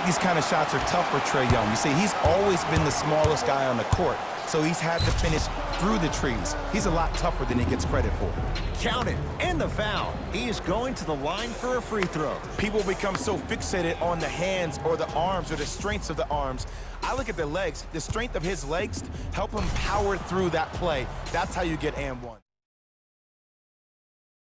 these kind of shots are tough for Trae Young. You see, he's always been the smallest guy on the court, so he's had to finish through the trees. He's a lot tougher than he gets credit for. Count it, and the foul. He is going to the line for a free throw. People become so fixated on the hands or the arms or the strengths of the arms. I look at the legs. The strength of his legs help him power through that play. That's how you get and one.